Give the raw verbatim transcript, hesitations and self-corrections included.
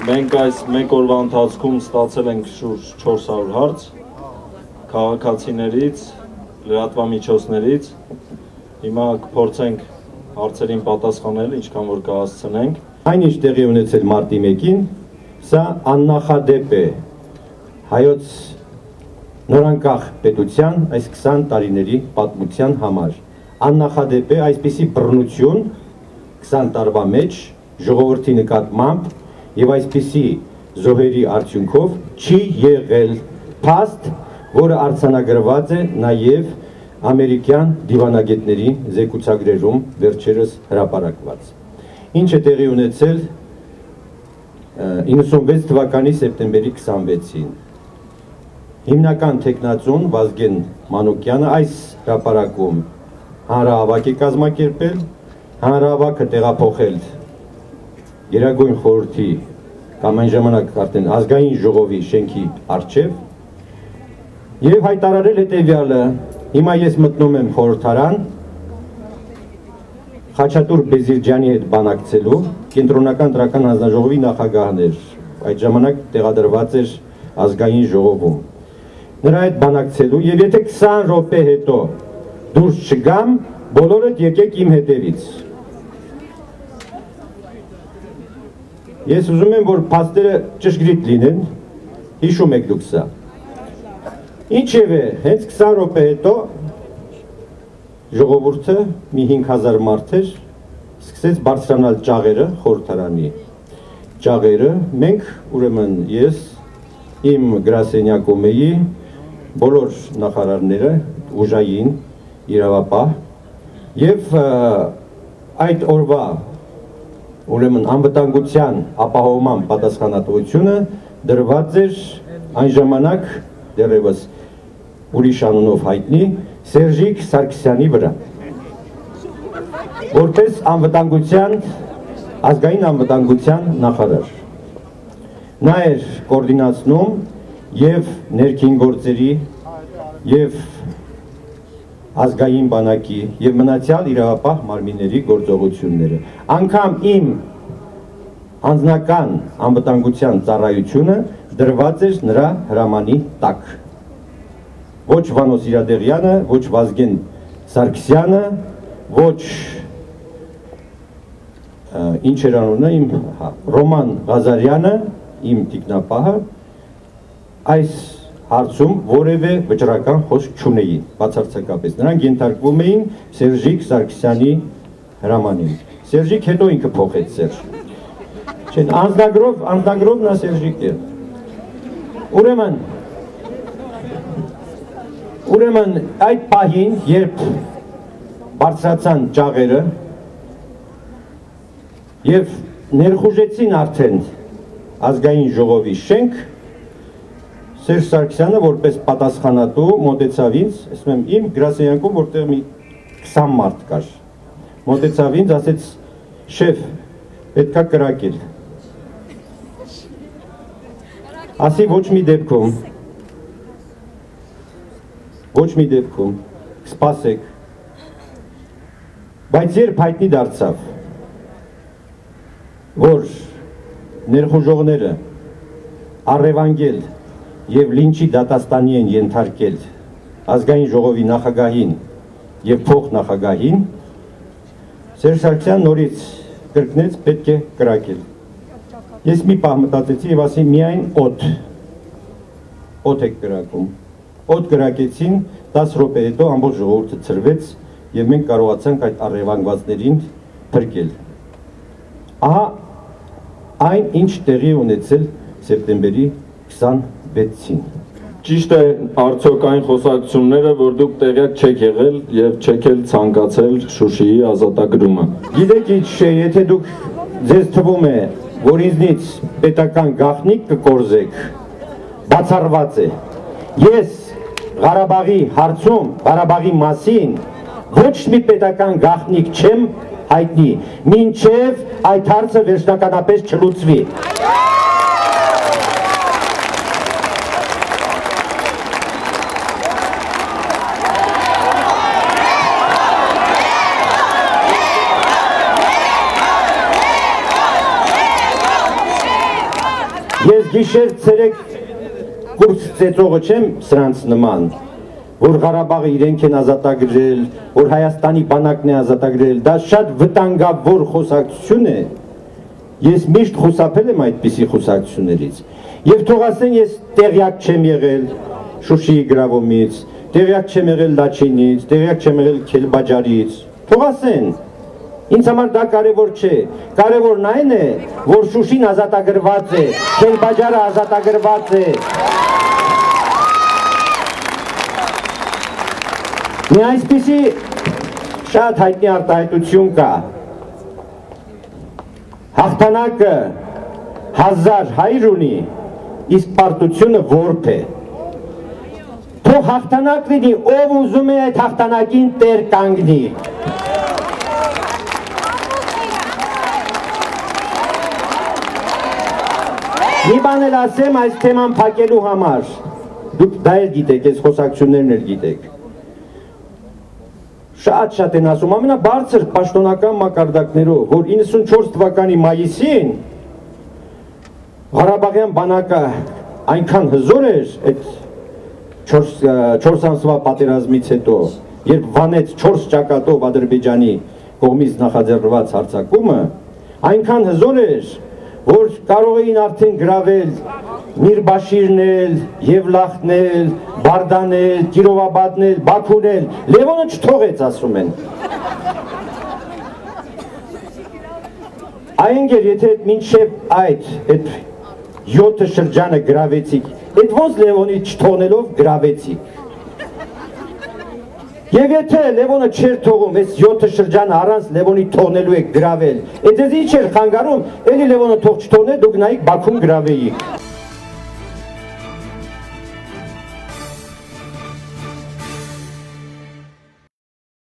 Մենք այս մեկ օրվա ընթացքում ստացել ենք շուրջ չորս հարյուր հարց քաղաքացիներից, լրատվամիջոցներից։ Հիմա կփորձենք հարցերին պատասխանել, ինչքան որ կհասցնենք։ Այն ինչ տեղի ունեցել մարտի մեկին, սա աննախադեպ է հայոց նորանկախ պետության այս քսան տարիների պատմության համար։ Աննախադեպ է այսպիսի բռնություն քսան տարվա մեջ ժողովրդի նկատմամբ եւ այսպիսի զոհերի արդյունքով չի եղել փաստ, որը արձանագրված է նաեւ ամերիկյան դիվանագետների զեկուցագրերում վերջերս հրապարակված։ Ինչ է տեղի ունեցել իննսունվեց թվականի սեպտեմբերի քսանվեցին։ Հիմնական թեկնածուն Վազգեն Մանուկյանը այս հրապարակում հանրահավաք է կազմակերպել, հանրահավաքը տեղափոխել Գերագույն խորհրդի կամ այն ժամանակ արդեն ազգային ժողովի շենքի առջև եւ հայտարարել հետեւյալը. հիմա ես մտնում եմ խորհրդարան Խաչատուր Բեզիրջյանի հետ բանակցելու, կենտրոնական դրական հանձնաժողովի նախագահն էր, այդ ժամանակ տեղադրված էր ազգային ժողովում։ Նրա հետ բանակցելու եւ եթե քսան րոպե հետո դուրս չգամ, բոլորդ եկեք իմ հետևից։ Ես ուզում եմ, որ փաստերը ճշգրիտ լինեն, հիշում եք դուք սա։ Ինչևէ, հենց քսան րոպե հետո ժողովուրդը մի հինգ հազար մարդ էր, սկսեց բարձրանալ ճաղերը խորհրդարանի ճաղերը, մենք ուրեմն ես, իմ գրասենյակում էի, բոլոր նախարարները ուժային իրավապահ եւ այդ օրվա ուրեմն անվտանգության ապահովման պատասխանատվությունը դրված էր այն ժամանակ դեռևս ուրիշ անունով հայտնի Սերժիկ Սարգսյանի վրա, որպես անվտանգության, ազգային անվտանգության նախարար։ Նա էր կոորդինացնում եւ ներքին գործերի եւ ազգային բանակի եւ մնացյալ իրավապահ մարմինների գործողությունները։ Անգամ իմ անձնական անվտանգության ծառայությունը դրված էր նրա հրամանի տակ։ Ոչ Վանոս Իրադեղյանը, ոչ Վազգեն Սարգսյանը, ոչ ինչ էր անունը իմ Ռոման Ղազարյանը, իմ տիկնապահը, այս հարցում որևէ վճռական խոսք չունեին, բացարձակապես։ Նրանք ենթարկվում էին Սերժիկ Սարգսյանի հրամանին։ Սերժիկ հետո ինքը փոխեց Սերժ։ Չեն անձնագրով, անձնագրով նա Սերժիկ է։ Ուրեմն Ուրեմն այդ պահին, երբ բարձրացան ճաղերը եւ ներխուժեցին արդեն ազգային ժողովի շենք, Սերժ Սարգսյանը որպես պատասխանատու մոտեցավ ինձ, ասում եմ իմ գրասենյակում, որտեղ մի քսան մարդ կար, մոտեցավ ինձ, ասեց շեֆ, պետքա կրակել։ Ասի ոչ մի դեպքում Ոչ մի դեպքում, սպասեք, բայց երբ հայտնի դարձավ, որ ներխուժողները առևանգել և լինչի դատաստանի են ենթարկել ազգային ժողովի նախագահին և փոխ նախագահին, Սերժ Սարգսյան նորից կրկնեց պետք է կրակել։ Ես մի պահ մտածեցի և ասի միայն օդ, օդ եք կրակում։ Օդ կրակեցին, տասը րոպե հետո ամբողջ ժողովուրդը ցրվեց եւ մենք կարողացանք այդ առևանգվածներին փրկել։ Ահա այն ինչ տեղի ունեցել սեպտեմբերի քսանվեցին։ Ճիշտ է արդյոք այն խոսակցությունները, որ դուք տեղյակ չեք եղել եւ չեք էլ ցանկացել Շուշիի ազատագրումը։ Գիտեք ինչ է, եթե դուք ձեզ թվում է, որ ինձնից պետական գաղտնիք կկորզեք, բացառված է։ Ես Ղարաբաղի հարցում, Ղարաբաղի մասին ոչ մի պետական գաղտնիք չեմ հայտնի, մինչև այդ հարցը վերջնականապես չլուծվի։ ես գիշեր ցերեկ կուրս ծեծողը չեմ սրանց նման, որ Ղարաբաղը իրենք են ազատագրել, որ Հայաստանի բանակն է ազատագրել, դա շատ վտանգավոր խոսակցություն է։ Ես միշտ խուսափել եմ այդպիսի խոսակցություններից։ Եվ թող ասեն, ես տեղյակ չեմ եղել Շուշիի գրավումից, տեղյակ չեմ եղել Լաչինից, տեղյակ չեմ եղել Քելբաջարից։ Թող ասեն։ Ինձ համար դա կարևոր չէ։ Կարևորն այն է, որ Շուշին ազատագրված է, Քելբաջարը ազատագրված է։ Մի այսպիսի շատ հայտնի արտահայտություն կա։ Հաղթանակը հազար հայր ունի, իսկ պարտությունը որբ է։ Թող հաղթանակ լինի, ով ուզում է այդ հաղթանակին տեր կանգնի։ Մի բան էլ ասեմ այս թեման փակելու համար։ Դուք դա էլ գիտեք, այս խոսակցություններն էլ գիտեք։ Շատ-շատ են ասում, ամենաբարձր պաշտոնական մակարդակներով, որ իննսունչորս թվականի մայիսին Ղարաբաղյան բանակը այնքան հզոր էր այդ չորս ամսվա պատերազմից հետո, երբ վանեց չորս ճակատով Ադրբեջանի կողմից նախաձեռնված հարձակումը, այնքան հզոր էր, որ կարող էին արդեն գրավել Միրբաշիրն էլ, Եվլախն էլ, Բարդան էլ, Կիրովաբադն էլ, Բաքուն էլ, Լևոնը չթողեց, ասում են։ Այնգեր, եթե մինչև այդ, այդ յոթը շրջանը գրավեցիք, այդ ոնց Լևոնի չթողնելով գրավեցիք։ Եվ եթե Լևոնը չեր թողում, այս յոթը շրջանը առանց Լևոնի թողնելու եք գրավել, այդ ձեզ ինչ էր խանգարում, էլի Լևոնը թող չթողներ, դուք նայիք Բաքուն գրավեիք։